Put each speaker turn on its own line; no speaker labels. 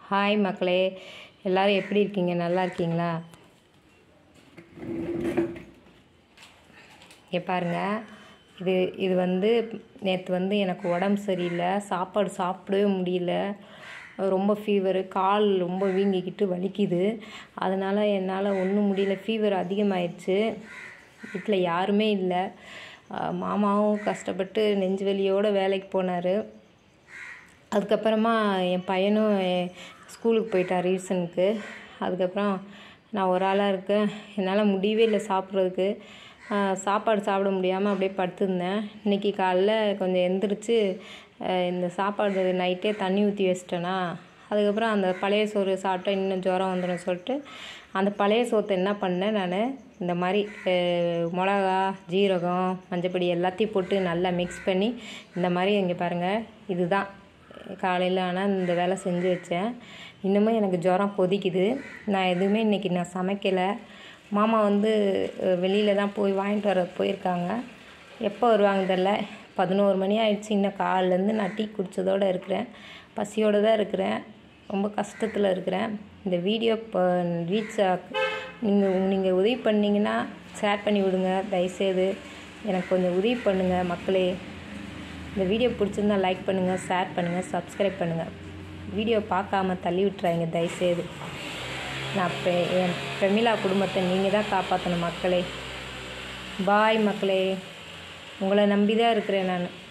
Hi மக்களே, எல்லோரும் எப்படி இருக்கீங்க? நல்லா இருக்கீங்களா? இங்கே பாருங்கள், இது வந்து நேற்று எனக்கு உடம்பு சரியில்லை, சாப்பாடு சாப்பிடவே முடியல, ரொம்ப ஃபீவரு, கால் ரொம்ப வீங்கிக்கிட்டு வலிக்குது. அதனால் என்னால் ஒன்றும் முடியல, ஃபீவர் அதிகமாகிடுச்சு. வீட்டில் யாருமே இல்லை. மாமாவும் கஷ்டப்பட்டு நெஞ்சு வலியோடு வேலைக்கு போனார். அதுக்கப்புறமா என் பையனும் ஸ்கூலுக்கு போயிட்டான் ரீசனுக்கு. அதுக்கப்புறம் நான் ஒரு ஆளாக இருக்கேன். என்னால் முடியவே இல்லை சாப்பிட்றதுக்கு. சாப்பாடு சாப்பிட முடியாமல் அப்படியே படுத்துருந்தேன். இன்றைக்கி காலைல கொஞ்சம் எந்திரிச்சு இந்த சாப்பாடு நைட்டே தண்ணி ஊற்றி வச்சிட்டேனா, அதுக்கப்புறம் அந்த பழைய சோறு சாப்பிட்டா இன்னும் ஜுரம் வந்துடும் சொல்லிட்டு அந்த பழைய சோத்தை என்ன பண்ணேன், நான் இந்த மாதிரி மிளகா, ஜீரகம், மஞ்சப்பொடி எல்லாத்தையும் போட்டு நல்லா மிக்ஸ் பண்ணி இந்த மாதிரி இங்கே பாருங்கள், இதுதான் காலையில். ஆனால் இந்த வேலை செஞ்சு வச்சேன். இன்னுமே எனக்கு ஜுரம் கொதிக்குது. நான் எதுவுமே இன்றைக்கி சமைக்கலை. மாமா வெளியில் தான் போய் வாங்கிட்டு வர போயிருக்காங்க. எப்போ வருவாங்க தெரில. 11 மணி ஆயிடுச்சு. இன்னும் காலிலேருந்து நான் டீ குடித்ததோடு இருக்கிறேன். பசியோடு தான் இருக்கிறேன். ரொம்ப கஷ்டத்தில் இருக்கிறேன். இந்த வீடியோ இப்போ ரீச் நீங்கள் உதவி பண்ணிங்கன்னா ஷேர் பண்ணி விடுங்க தயவுசெய்து. எனக்கு கொஞ்சம் உதவி பண்ணுங்கள் மக்களே. இந்த வீடியோ பிடிச்சிருந்தா லைக் பண்ணுங்கள், ஷேர் பண்ணுங்கள், சப்ஸ்கிரைப் பண்ணுங்கள். வீடியோ பார்க்காம தள்ளி விட்டுறாங்க தயவுசெய்து. நான் என் பிரமிளா குடும்பத்தை நீங்கள் தான் காப்பாற்றணும் மக்களே. பாய் மக்களே, உங்களை நம்பி தான் இருக்கிறேன் நான்.